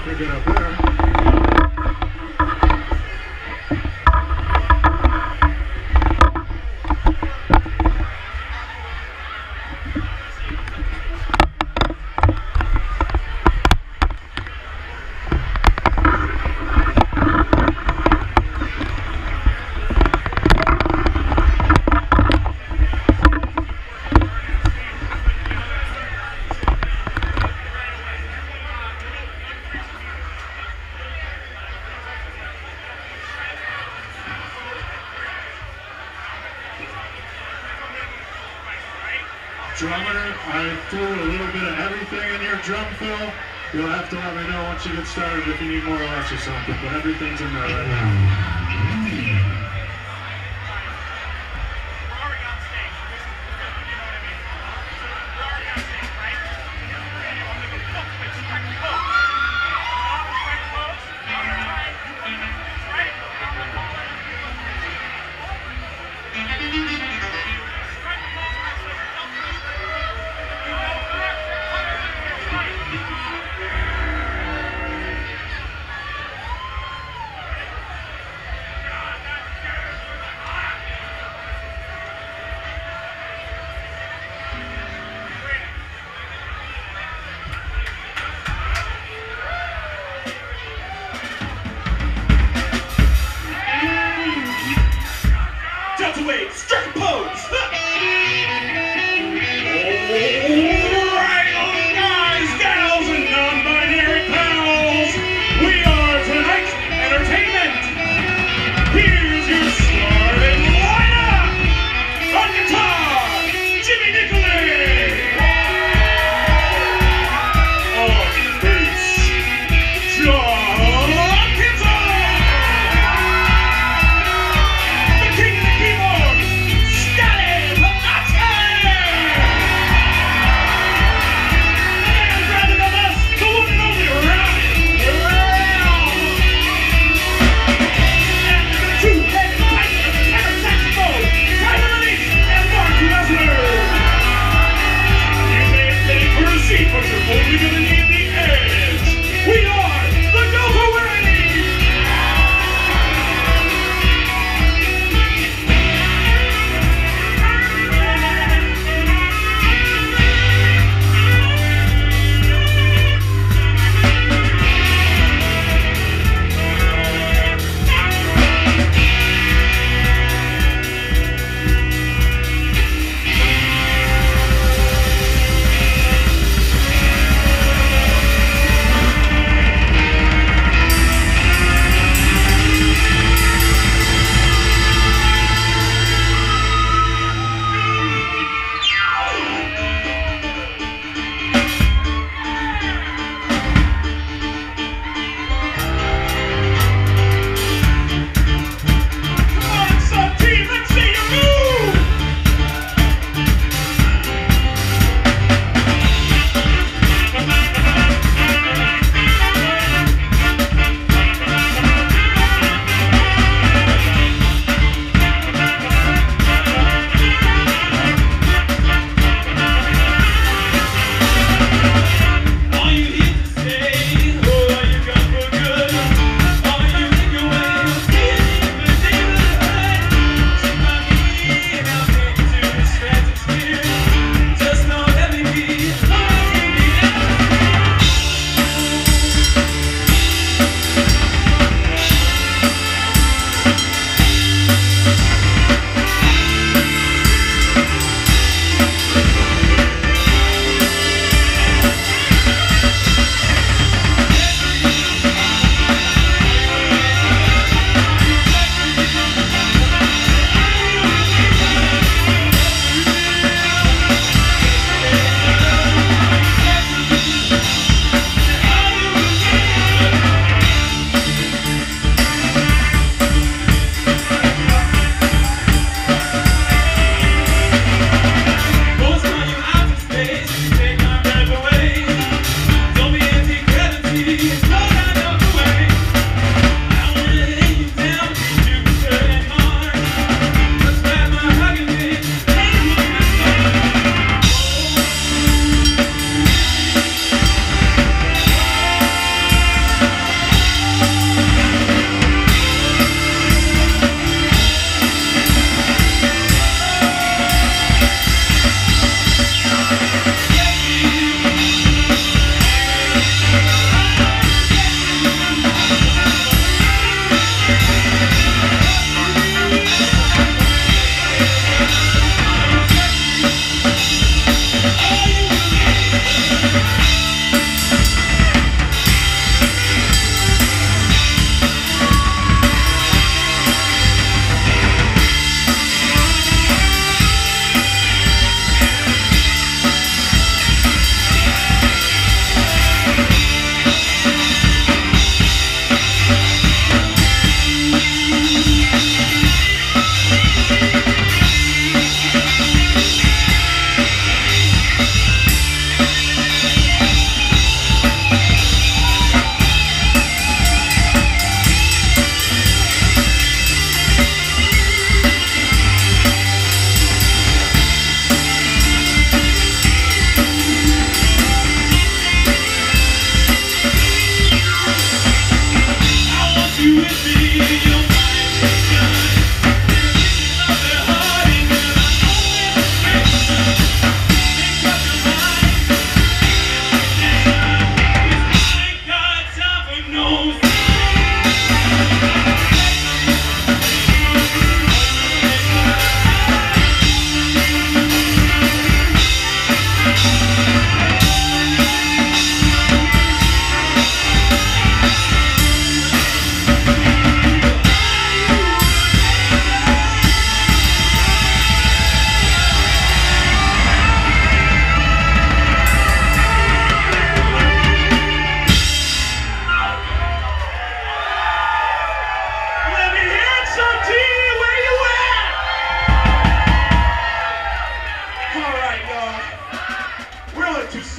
pretty good up there. Drummer, I threw a little bit of everything in your drum fill. You'll have to let me know once you get started if you need more or less or something, but everything's in there right now. Wait, strike a pose!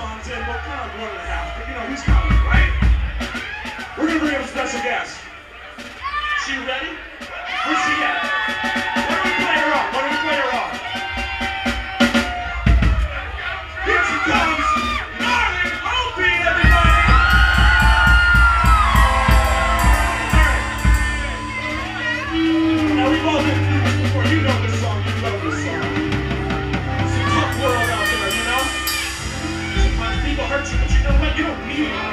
songs in, well, kind of 1.5, but you know, he's coming, right? We're gonna bring up a special guest. She ready? Where's she at? What do we play her on? What do we play her on? Here she comes, Marlene Opie, everybody! Alright. Now we've all been through this before. You know this song, you love this song. It's a tough world out there, you know? Sometimes people hurt you, but you know what? You don't need it.